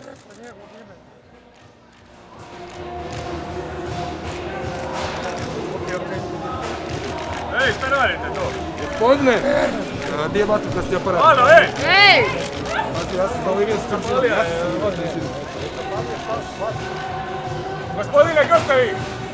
Ej, šta radite to? Gospodine, gdje je vatrogasni aparat? Alo, ej! Ej! Ja sam zalivio s trčima. Gospodine, ko ste vi?